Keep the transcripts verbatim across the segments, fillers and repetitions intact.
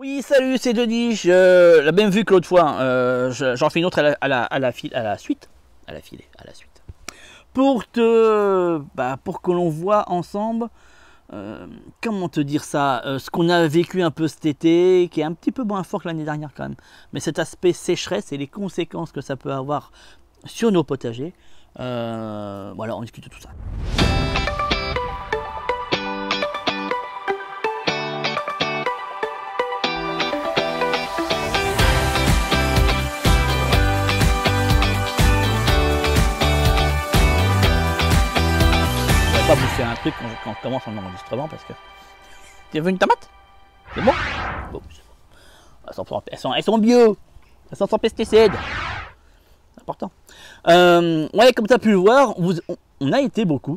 Oui, salut, c'est Denis. Je l'ai même vu que l'autre fois. Euh, J'en fais une autre à la, à la, à la, file, à la suite. À la filée, à la suite. Pour te, bah, pour que l'on voit ensemble, euh, comment te dire ça, euh, ce qu'on a vécu un peu cet été, qui est un petit peu moins fort que l'année dernière quand même. Mais cet aspect sécheresse et les conséquences que ça peut avoir sur nos potagers. Euh, voilà, on discute de tout ça. Pas bouffer un truc quand, je, quand on commence en enregistrement parce que... Tu veux une tomate? C'est bon? Bon, c'est bon. Elles sont, elles, sont, elles sont bio. Elles sont sans pesticides. C'est important. Euh, ouais, comme tu as pu le voir, on, on a été beaucoup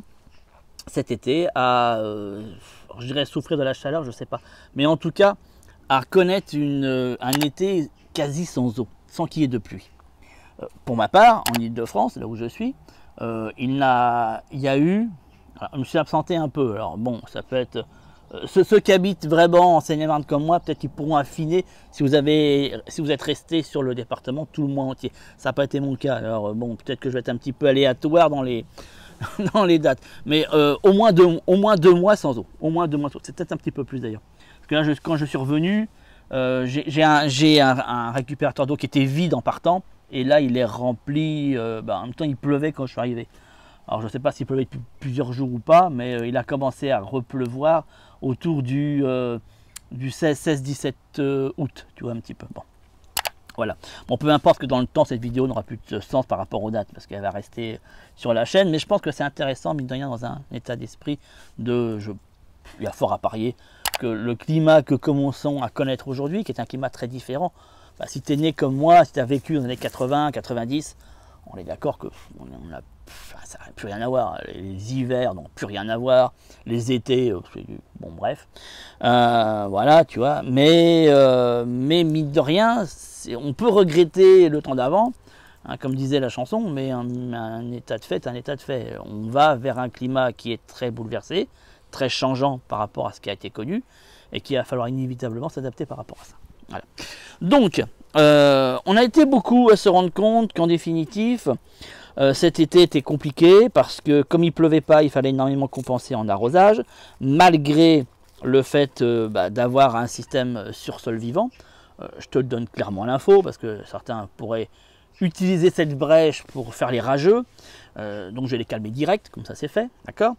cet été à, euh, je dirais souffrir de la chaleur, je sais pas. Mais en tout cas, à connaître une, un été quasi sans eau, sans qu'il y ait de pluie. Euh, pour ma part, en Ile-de-France, là où je suis, euh, il, a, il y a eu... Alors, je me suis absenté un peu, alors bon, ça peut être... Euh, ceux, ceux qui habitent vraiment en Seine-et-Marne comme moi, peut-être qu'ils pourront affiner si vous, avez, si vous êtes resté sur le département tout le mois entier. Ça n'a pas été mon cas, alors bon, peut-être que je vais être un petit peu aléatoire dans les, dans les dates. Mais euh, au, moins deux, au moins deux mois sans eau, au moins deux mois sans eau. C'est peut-être un petit peu plus d'ailleurs. Parce que là, je, quand je suis revenu, euh, j'ai un, un, un récupérateur d'eau qui était vide en partant, et là, il est rempli, euh, bah, en même temps, il pleuvait quand je suis arrivé. Alors je ne sais pas s'il pleuvait depuis plusieurs jours ou pas, mais euh, il a commencé à repleuvoir autour du, euh, du seize dix-sept euh, août, tu vois un petit peu. Bon, voilà. Bon, peu importe que dans le temps, cette vidéo n'aura plus de sens par rapport aux dates, parce qu'elle va rester sur la chaîne, mais je pense que c'est intéressant, mine de rien, dans un état d'esprit de... Je, il y a fort à parier que le climat que commençons à connaître aujourd'hui, qui est un climat très différent, bah, si tu es né comme moi, si tu as vécu dans les années quatre-vingts, quatre-vingt-dix, on est d'accord que on a, ça n'a plus rien à voir. Les hivers n'ont plus rien à voir. Les étés, bon bref. Euh, voilà, tu vois. Mais, euh, mais mine de rien, on peut regretter le temps d'avant, hein, comme disait la chanson, mais un, un état de fait est un état de fait. On va vers un climat qui est très bouleversé, très changeant par rapport à ce qui a été connu, et qu'il va falloir inévitablement s'adapter par rapport à ça. Voilà. Donc, euh, on a été beaucoup à se rendre compte qu'en définitive, euh, cet été était compliqué parce que comme il pleuvait pas, il fallait énormément compenser en arrosage, malgré le fait euh, bah, d'avoir un système sur sol vivant. Euh, je te le donne clairement l'info parce que certains pourraient utiliser cette brèche pour faire les rageux. Euh, donc je vais les calmer direct, comme ça c'est fait, d'accord.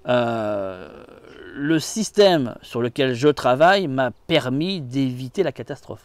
Euh, le système sur lequel je travaille m'a permis d'éviter la catastrophe.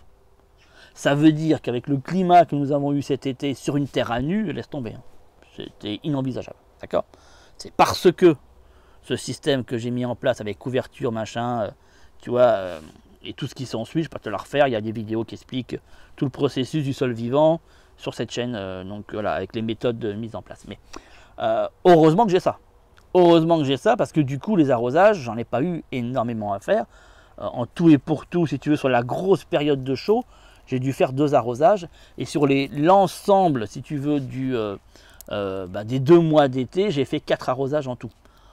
Ça veut dire qu'avec le climat que nous avons eu cet été sur une terre à nu, laisse tomber. Hein. C'était inenvisageable, d'accord. C'est parce que ce système que j'ai mis en place avec couverture, machin, euh, tu vois, euh, et tout ce qui s'ensuit, je ne vais pas te le refaire, il y a des vidéos qui expliquent tout le processus du sol vivant sur cette chaîne, euh, donc voilà, avec les méthodes de mise en place. Mais euh, heureusement que j'ai ça. Heureusement que j'ai ça, parce que du coup, les arrosages, j'en ai pas eu énormément à faire. Euh, en tout et pour tout, si tu veux, sur la grosse période de chaud, j'ai dû faire deux arrosages. Et sur l'ensemble, si tu veux, du, euh, euh, bah, des deux mois d'été, j'ai fait quatre arrosages en tout.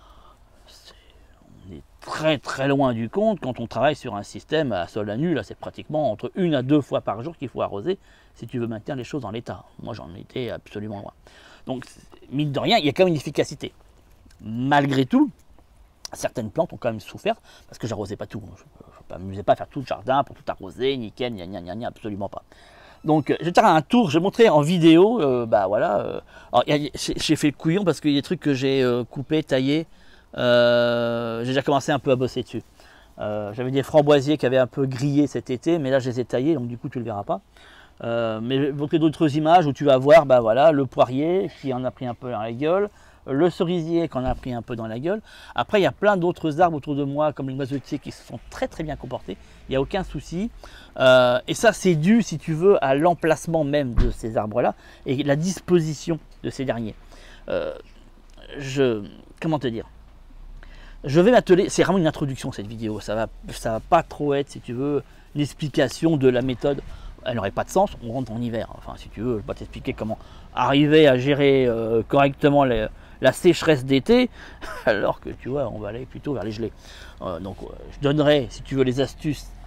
On est très très loin du compte quand on travaille sur un système à sol à nu. Là, c'est pratiquement entre une à deux fois par jour qu'il faut arroser si tu veux maintenir les choses en l'état. Moi, j'en étais absolument loin. Donc, mine de rien, il y a quand même une efficacité. Malgré tout, certaines plantes ont quand même souffert parce que j'arrosais pas tout. Je ne m'amusais pas à faire tout le jardin pour tout arroser, nickel, gna gna gna gna, absolument pas. Donc, je vais faire un tour, je vais montrer en vidéo, euh, bah voilà. Euh, j'ai fait le couillon parce qu'il y a des trucs que j'ai euh, coupés, taillés. Euh, j'ai déjà commencé un peu à bosser dessus. Euh, J'avais des framboisiers qui avaient un peu grillé cet été, mais là je les ai taillés, donc du coup tu le verras pas. Euh, mais je vais montrer d'autres images où tu vas voir, bah voilà, le poirier qui en a pris un peu dans la gueule, le cerisier qui en a pris un peu dans la gueule. Après, il y a plein d'autres arbres autour de moi, comme les noisetiers, qui se sont très très bien comportés. Il n'y a aucun souci. Euh, et ça, c'est dû, si tu veux, à l'emplacement même de ces arbres-là et la disposition de ces derniers. Euh, je, comment te dire ? Je vais m'atteler, c'est vraiment une introduction cette vidéo, ça va, ça va pas trop être, si tu veux, l'explication de la méthode. Elle n'aurait pas de sens, on rentre en hiver. Enfin, si tu veux, je vais pas t'expliquer comment arriver à gérer euh, correctement les, la sécheresse d'été, alors que tu vois, on va aller plutôt vers les gelées. Euh, donc, euh, je donnerai, si tu veux, les astuces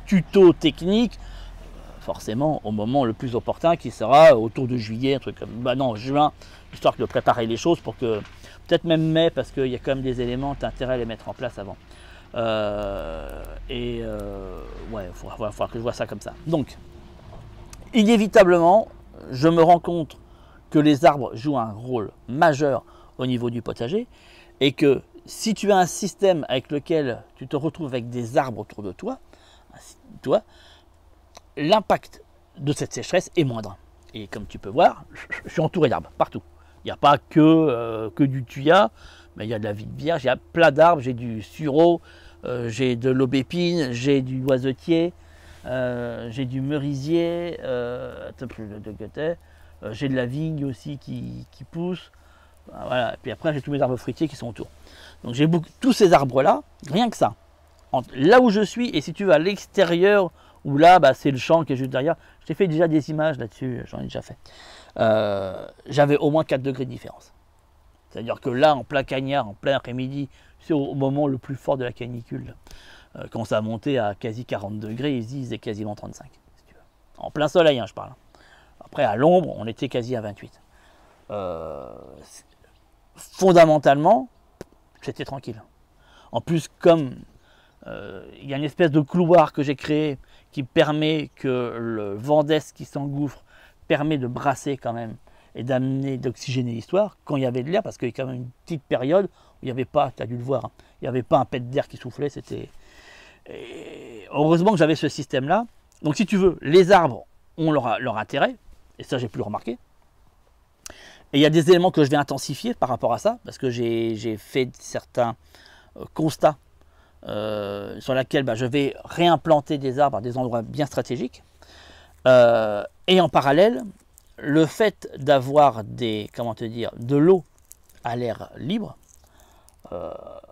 tuto technique, forcément au moment le plus opportun qui sera autour de juillet, un truc comme, bah non, juin, histoire de préparer les choses pour que, peut-être même mai, parce qu'il y a quand même des éléments, tu as intérêt à les mettre en place avant. Euh, et euh, ouais, il faudra, faudra que je vois ça comme ça. Donc, inévitablement, je me rends compte que les arbres jouent un rôle majeur au niveau du potager et que si tu as un système avec lequel tu te retrouves avec des arbres autour de toi, toi l'impact de cette sécheresse est moindre. Et comme tu peux voir, je suis entouré d'arbres partout. Il n'y a pas que, euh, que du thuya, mais il y a de la vigne vierge, il y a plein d'arbres, j'ai du sureau, euh, j'ai de l'aubépine, j'ai du oisetier, euh, j'ai du merisier, euh, euh, j'ai de la vigne aussi qui, qui pousse. Voilà. Et puis après, j'ai tous mes arbres fruitiers qui sont autour. Donc j'ai tous ces arbres-là, rien que ça. Entre là où je suis, et si tu vas à l'extérieur, où là, bah, c'est le champ qui est juste derrière. Je t'ai fait déjà des images là-dessus, j'en ai déjà fait. Euh, J'avais au moins quatre degrés de différence. C'est-à-dire que là, en plein cagnard, en plein après-midi, c'est au moment le plus fort de la canicule, euh, quand ça a monté à quasi quarante degrés, ici, il faisait quasiment trente-cinq. Si tu veux. En plein soleil, hein, je parle. Après, à l'ombre, on était quasi à vingt-huit. Euh, fondamentalement, c'était tranquille. En plus, comme euh, il y a une espèce de couloir que j'ai créé qui permet que le vent d'est qui s'engouffre permet de brasser quand même et d'amener, d'oxygéner l'histoire quand il y avait de l'air, parce qu'il y a quand même une petite période où il n'y avait pas, tu as dû le voir, hein, il n'y avait pas un pet d'air qui soufflait, c'était... Et heureusement que j'avais ce système-là. Donc si tu veux, les arbres ont leur, leur intérêt, et ça j'ai pu le remarquer. Et il y a des éléments que je vais intensifier par rapport à ça, parce que j'ai fait certains euh, constats euh, sur lesquels bah, je vais réimplanter des arbres à des endroits bien stratégiques. Euh, et en parallèle, le fait d'avoir des, comment te dire, de l'eau à l'air libre euh,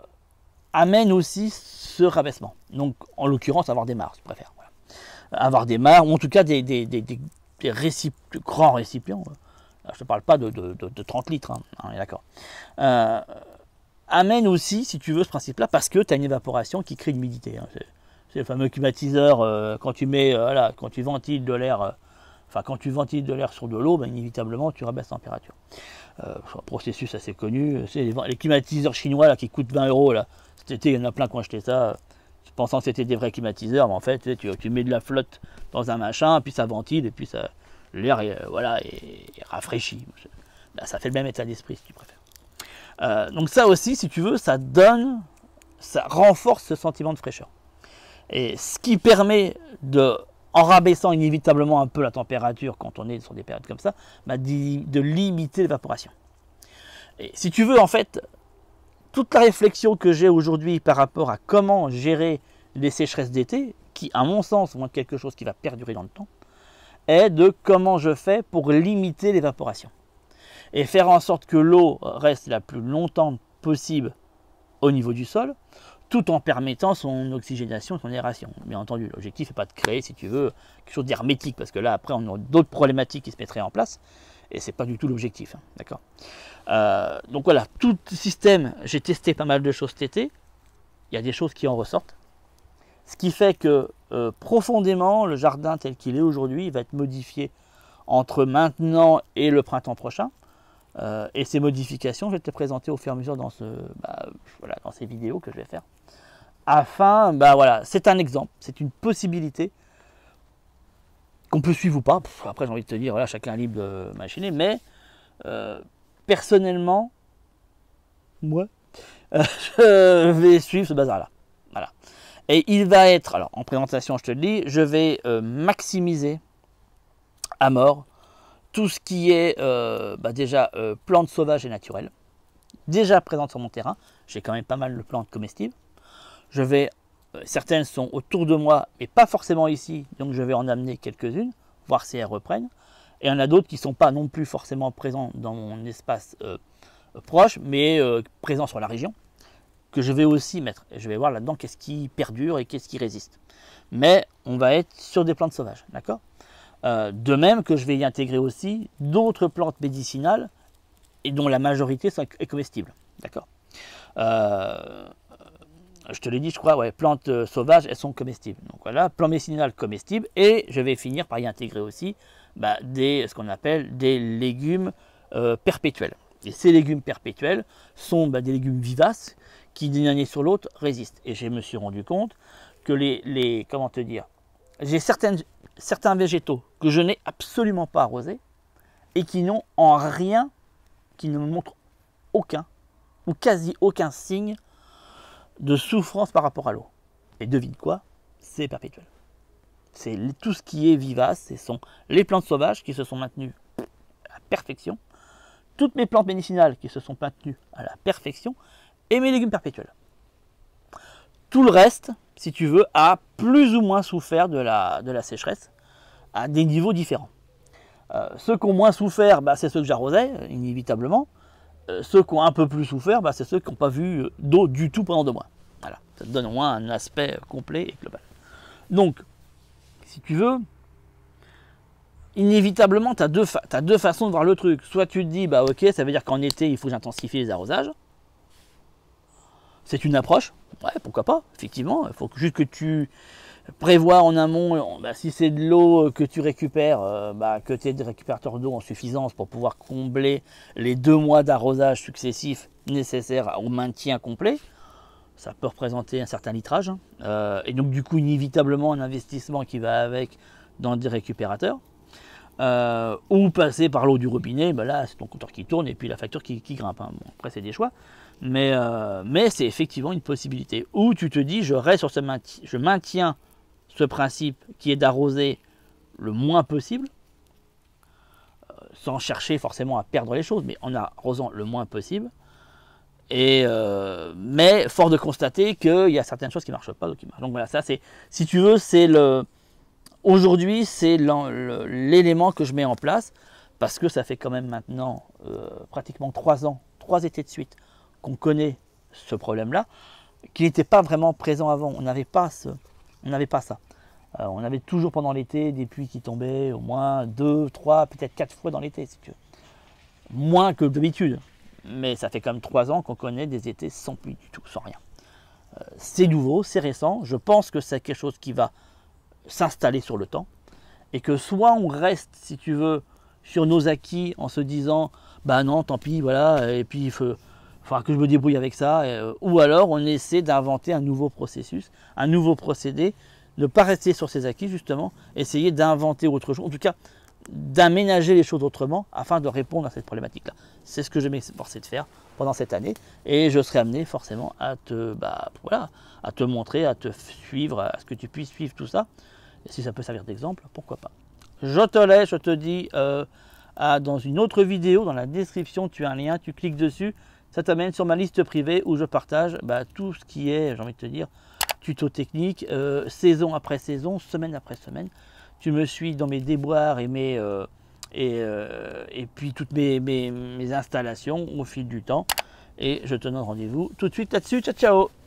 amène aussi ce rabaissement. Donc, en l'occurrence, avoir des mares, je préfère. Voilà. Avoir des mares, ou en tout cas des, des, des, des, des récip grands récipients. Je ne te parle pas de, de, de, de trente litres, hein, on est d'accord. Euh, amène aussi, si tu veux, ce principe-là, parce que tu as une évaporation qui crée l'humidité. Hein. C'est le fameux climatiseur, euh, quand tu mets, euh, voilà, quand tu ventiles de l'air, euh, enfin quand tu ventiles de l'air sur de l'eau, ben, inévitablement tu rabaisses la température. Euh, un processus assez connu, c'est les, les climatiseurs chinois là, qui coûtent vingt euros là. Cet été, il y en a plein qui ont acheté ça, euh, pensant que c'était des vrais climatiseurs, mais en fait, tu, sais, tu, tu mets de la flotte dans un machin, puis ça ventile, et puis ça, l'air est, euh, voilà, est, est rafraîchi. Là, ça fait le même état d'esprit si tu préfères. Euh, donc ça aussi, si tu veux, ça donne, ça renforce ce sentiment de fraîcheur. Et ce qui permet de, en rabaissant inévitablement un peu la température quand on est sur des périodes comme ça, bah, de, de limiter l'évaporation. Et si tu veux, en fait, toute la réflexion que j'ai aujourd'hui par rapport à comment gérer les sécheresses d'été, qui à mon sens vont être quelque chose qui va perdurer dans le temps, est de comment je fais pour limiter l'évaporation. Et faire en sorte que l'eau reste la plus longtemps possible au niveau du sol, tout en permettant son oxygénation, son aération. Bien entendu, l'objectif n'est pas de créer, si tu veux, quelque chose d'hermétique, parce que là, après, on a d'autres problématiques qui se mettraient en place, et ce n'est pas du tout l'objectif. Hein, d'accord. Euh, donc voilà, tout système, j'ai testé pas mal de choses cet été, il y a des choses qui en ressortent, ce qui fait que euh, profondément, le jardin tel qu'il est aujourd'hui, va être modifié entre maintenant et le printemps prochain. Euh, et ces modifications, je vais te les présenter au fur et à mesure dans, ce, bah, voilà, dans ces vidéos que je vais faire. Afin, bah voilà, c'est un exemple, c'est une possibilité qu'on peut suivre ou pas. Pff, après, j'ai envie de te dire, voilà, chacun est libre de machiner, mais euh, personnellement, moi, euh, je vais suivre ce bazar-là. Voilà. Et il va être, alors en présentation, je te le dis, je vais euh, maximiser à mort tout ce qui est euh, bah déjà euh, plantes sauvages et naturelles, déjà présentes sur mon terrain. J'ai quand même pas mal de plantes comestibles. Je vais, euh, certaines sont autour de moi, mais pas forcément ici, donc je vais en amener quelques-unes, voir si elles reprennent. Et il y en a d'autres qui ne sont pas non plus forcément présents dans mon espace euh, proche, mais euh, présents sur la région, que je vais aussi mettre. Et je vais voir là-dedans qu'est-ce qui perdure et qu'est-ce qui résiste. Mais on va être sur des plantes sauvages, d'accord ? Euh, de même que je vais y intégrer aussi d'autres plantes médicinales et dont la majorité sont comestibles. D'accord. Euh, je te l'ai dit, je crois, ouais, plantes euh, sauvages, elles sont comestibles. Donc voilà, plantes médicinales comestibles. Et je vais finir par y intégrer aussi bah, des, ce qu'on appelle des légumes euh, perpétuels. Et ces légumes perpétuels sont bah, des légumes vivaces qui d'une année sur l'autre résistent. Et je me suis rendu compte que les, les comment te dire, j'ai certaines, certains végétaux que je n'ai absolument pas arrosés et qui n'ont en rien, qui ne me montrent aucun ou quasi aucun signe de souffrance par rapport à l'eau. Et devine quoi? C'est perpétuel. C'est tout ce qui est vivace, ce sont les plantes sauvages qui se sont maintenues à la perfection, toutes mes plantes médicinales qui se sont maintenues à la perfection, et mes légumes perpétuels. Tout le reste, si tu veux, a plus ou moins souffert de la, de la sécheresse, à des niveaux différents. Euh, ceux qui ont moins souffert, bah, c'est ceux que j'arrosais, inévitablement. Euh, ceux qui ont un peu plus souffert, bah, c'est ceux qui n'ont pas vu d'eau du tout pendant deux mois. Voilà, ça te donne au moins un aspect complet et global. Donc, si tu veux, inévitablement, tu as deux, t'as deux façons de voir le truc. Soit tu te dis, bah ok, ça veut dire qu'en été, il faut que j'intensifie les arrosages. C'est une approche, ouais, pourquoi pas, effectivement. Il faut juste que tu prévois en amont, bah, si c'est de l'eau que tu récupères, euh, bah, que tu aies des récupérateurs d'eau en suffisance pour pouvoir combler les deux mois d'arrosage successifs nécessaires au maintien complet. Ça peut représenter un certain litrage. Hein. Euh, et donc du coup, inévitablement, un investissement qui va avec dans des récupérateurs. Euh, ou passer par l'eau du robinet, bah là c'est ton compteur qui tourne et puis la facture qui, qui grimpe. Hein. Bon, après c'est des choix, mais, euh, mais c'est effectivement une possibilité. Ou tu te dis, je reste sur ce maintien, je maintiens ce principe qui est d'arroser le moins possible, euh, sans chercher forcément à perdre les choses, mais en arrosant le moins possible. Et euh, mais fort de constater qu'il y a certaines choses qui ne marchent pas, d'autres qui marchent. Donc voilà, ça c'est, si tu veux, c'est le aujourd'hui, c'est l'élément que je mets en place parce que ça fait quand même maintenant euh, pratiquement trois ans, trois étés de suite qu'on connaît ce problème-là, qui n'était pas vraiment présent avant. On n'avait pas, ce, on n'avait pas ça. Euh, on avait toujours pendant l'été des pluies qui tombaient au moins deux, trois, peut-être quatre fois dans l'été, si tu veux. Moins que d'habitude. Mais ça fait quand même trois ans qu'on connaît des étés sans pluie du tout, sans rien. Euh, c'est nouveau, c'est récent. Je pense que c'est quelque chose qui va s'installer sur le temps et que soit on reste, si tu veux, sur nos acquis en se disant bah non, tant pis, voilà, et puis il faut, faudra que je me débrouille avec ça, et, ou alors on essaie d'inventer un nouveau processus, un nouveau procédé, ne pas rester sur ses acquis justement, essayer d'inventer autre chose, en tout cas d'aménager les choses autrement afin de répondre à cette problématique-là. C'est ce que je m'efforçais de faire pendant cette année et je serai amené forcément à te, bah, voilà, à te montrer, à te suivre, à ce que tu puisses suivre tout ça. Et si ça peut servir d'exemple, pourquoi pas. Je te laisse, je te dis euh, à, dans une autre vidéo, dans la description, tu as un lien, tu cliques dessus, ça t'amène sur ma liste privée où je partage bah, tout ce qui est, j'ai envie de te dire, tuto technique, euh, saison après saison, semaine après semaine. Tu me suis dans mes déboires et, mes, euh, et, euh, et puis toutes mes, mes, mes installations au fil du temps. Et je te donne rendez-vous tout de suite là-dessus. Ciao, ciao!